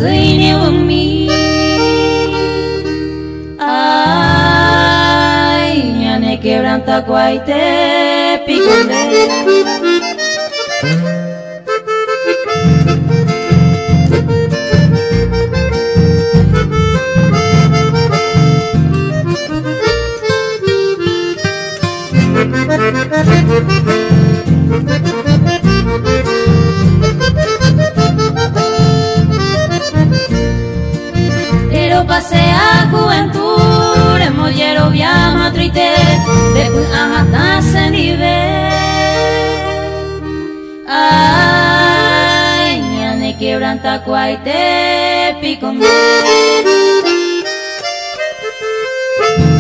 suini mi. Ay, ñane quebranta cuaite piconde. Pero pasea juventud, en mollero viama triste, después hasta se nivel. Ay, ñane quebranta cuaite piconde.